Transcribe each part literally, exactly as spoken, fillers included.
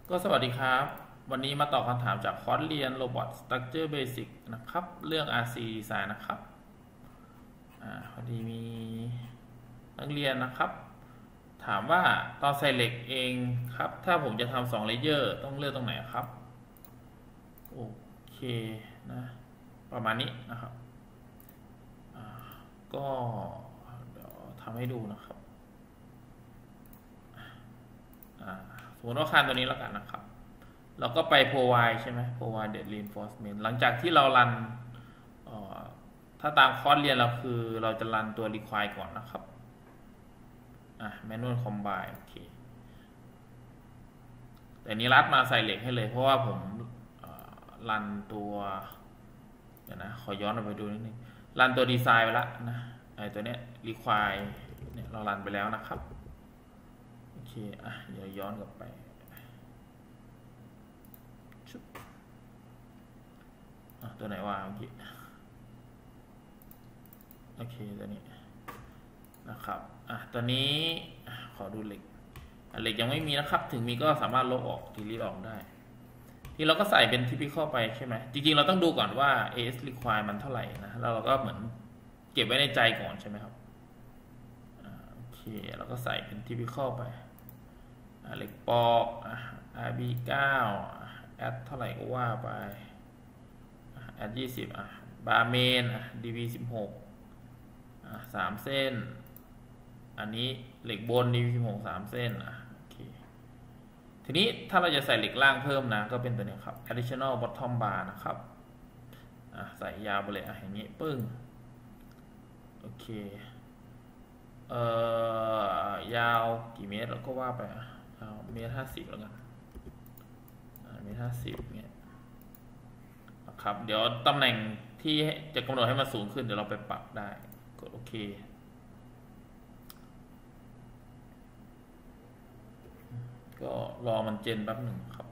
ก็สวัสดีครับวันนี้มาตอบคำถามจากคอร์สเรียน Robot Structure Basic นะครับเรื่อง อาร์ ซี Design นะครับอ่าพอดีมีนักเรียนนะครับถามว่าตอนใส่เหล็กเองครับถ้าผมจะทำสองเลเยอร์ต้องเลือกตรงไหนครับโอเคนะประมาณนี้นะครับก็เดี๋ยวทำให้ดูนะครับสมมติว่าคานตัวนี้แล้วกันนะครับเราก็ไป provide ใช่ไหม provide the reinforcement หลังจากที่เรารันถ้าตามคอร์สเรียนเราคือเราจะรันตัว require ก่อนนะครับอ่ะ manual combine โอเคแต่นี้รัดมาใส่เหล็กให้เลยเพราะว่าผมรันตัวเดี๋ยวนะขอย้อนไปดูนิดนึงรันตัวดีไซน์ไปแล้วนะไอตัวเนี้ย require เนี่ยเรารันไปแล้วนะครับโอเคอ่ะเดี๋ยวย้อนกลับไปตัวไหนว่าเมื่อกี้โอเคตัวนี้นะครับอ่ะตัวนี้ขอดูเหล็กเหล็กยังไม่มีนะครับถึงมีก็สามารถลบออกทีรีดออกได้ที่เราก็ใส่เป็น typical ไปใช่ไหมจริงๆเราต้องดูก่อนว่า เอ เอส require มันเท่าไหร่นะแล้วเราก็เหมือนเก็บไว้ในใจก่อนใช่ไหมครับโอเคเราก็ใส่เป็น typical ไปเหล็กปอก อาร์ บี เก้า แอดเท่าไหร่ก็ว่าไปแอดยี่สิบอ่ะบาร์เมนอ่ะ ดี วี สิบหกอ่ะสามเส้นอันนี้เหล็กบน ดี วี สิบหก สามเส้นอ่ะโอเคทีนี้ถ้าเราจะใส่เหล็กล่างเพิ่มนะก็เป็นตัวนี้ครับ additional bottom bar นะครับอ่ะใส่ยาวไปเลยอ่ะอย่างนี้ปึ้งโอเคเอ่อยาวกี่เมตรเราก็ว่าไปอ่ะเมตรห้าสิบแล้วกันเมตรห้าสิบเนี่ยครับเดี๋ยวตำแหน่งที่จะกำหนดให้มันสูงขึ้นเดี๋ยวเราไปปรับได้กดโอเคก็รอมันเจนแป๊บหนึ่งครับ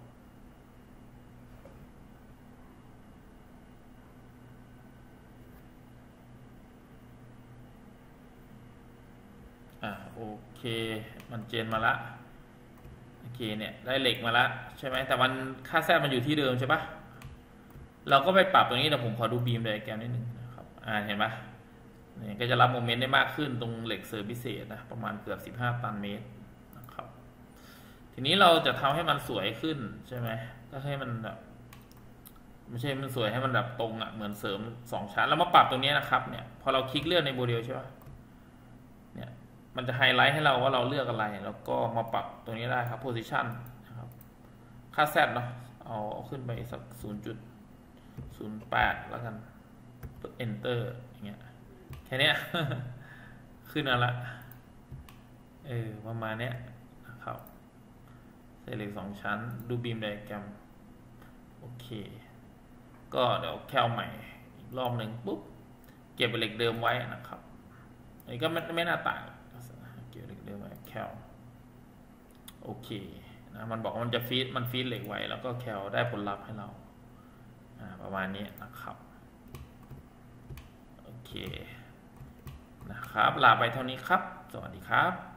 อ่ะโอเคมันเจนมาละโอเคเนี่ยได้เหล็กมาละใช่ไหมแต่มันค่าแซดมันอยู่ที่เดิมใช่ปะเราก็ไปปรับตรงนี้แต่ผมขอดูบีมไดอะแกรมนิดนึงนะครับอ่าเห็นปะเนี่ยก็จะรับโมเมนต์ได้มากขึ้นตรงเหล็กเซอร์พิเศษนะประมาณเกือบสิบห้าตันเมตรนะครับทีนี้เราจะทำให้มันสวยขึ้นใช่ไหมก็ให้มันแบบไม่ใช่มันสวยให้มันแบบตรงอ่ะเหมือนเสริมสองชั้นแล้วมาปรับตรงนี้นะครับเนี่ยพอเราคลิกเลื่อนในโมเดลใช่ปะเนี่ยมันจะไฮไลท์ให้เราว่าเราเลือกอะไรแล้วก็มาปรับตรงนี้ได้ครับ position นะครับค่า Z เนาะเอาเอาขึ้นไปสักศูนย์จุดศูนย์แปดแล้วกัน enter อย่างเงี้ยแค่นี้ขึ้นมาละเออประมาณเนี้ยนะครับใส่เหล็กสองชั้นดูบีมไดอะแกรมโอเคก็เดี๋ยวแคลใหม่อีกรอบหนึ่งปุ๊บเก็บเหล็กเดิมไว้นะครับอันนี้ก็ไม่ไม่น่าต่างเก็บเหล็กเดิมไว้แคลโอเคนะมันบอกมันจะฟีดมันฟีดเหล็กไว้แล้วก็แคลได้ผลลัพธ์ให้เราประมาณนี้นะครับโอเคนะครับลาไปเท่านี้ครับสวัสดีครับ